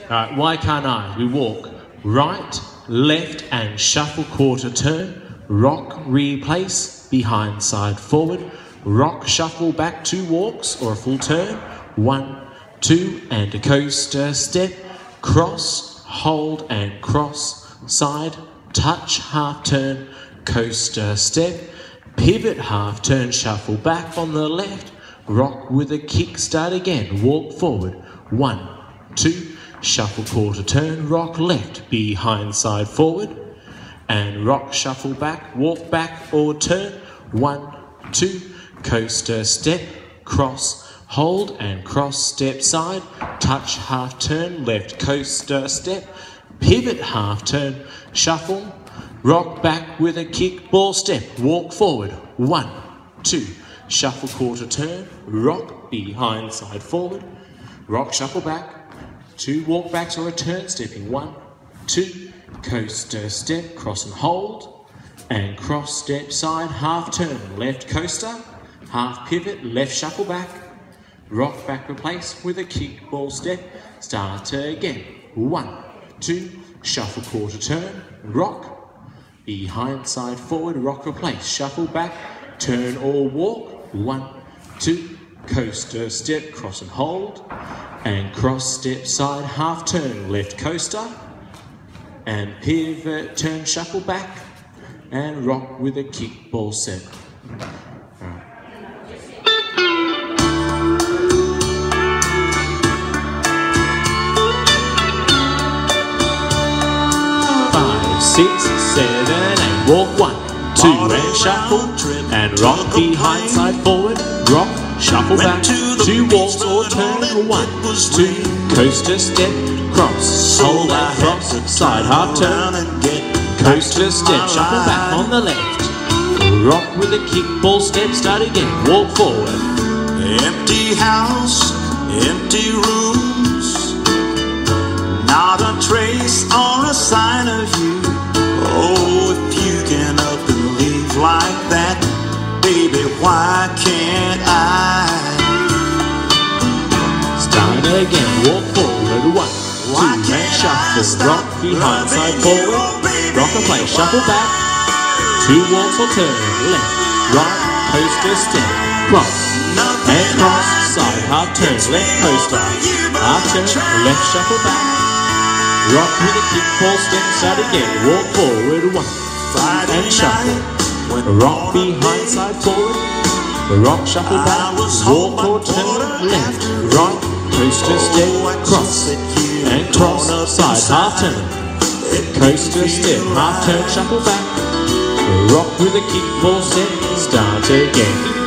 Alright, why can't I? We walk right, left and shuffle quarter turn, rock, replace, behind, side, forward, rock, shuffle back 2 walks or a full turn, 1, 2 and a coaster step, cross, hold and cross, side, touch, half turn, coaster step, pivot, half turn, shuffle back on the left, rock with a kick, start again, walk forward, 1, 2, shuffle quarter turn, rock left, behind, side, forward, and rock, shuffle back, walk back or turn, 1, 2, coaster step, cross, hold and cross, step side, touch, half turn, left coaster step, pivot, half turn, shuffle, rock back with a kick, ball step, walk forward, 1, 2, shuffle quarter turn, rock, behind, side, forward, rock, shuffle back, 2 walk backs or a turn, stepping 1, 2, coaster step, cross and hold, and cross step side, half turn, left coaster, half pivot, left shuffle back, rock back replace with a kick, ball step, start again, 1, 2, shuffle quarter turn, rock, behind, side, forward, rock replace, shuffle back, turn or walk, 1, 2, coaster step, cross and hold, and cross step side, half turn, left coaster, and pivot, turn, shuffle back, and rock with a kick, ball set. Right. 5, 6, 7, 8, walk 1, 2, and shuffle, and rock behind, side, forward, rock, shuffle back, 2 walks or turn, 1, 2, coaster step, cross, hold and cross, side half turn, coaster step, shuffle back on the left, rock with a kick, ball step, start again, walk forward. Empty house, empty rooms, not a trace or a sign of you. Oh, if you can up and leave like that, baby, why can't I? Start again, walk forward, 1, 2, and shuffle, rock behind, side, forward, rock and play, shuffle back, 2 walks or turn, left, right, coaster step, cross, and cross, side, half turn, left coaster, half turn, left shuffle back, rock with a kick, ball step, start again, walk forward, 1, and shuffle, rock behind, side, forward, rock, shuffle back, walk or turn, left, right, coaster step, cross, and cross, side, half turn, coaster step, half turn, shuffle back, rock with a kick, ball step, start again.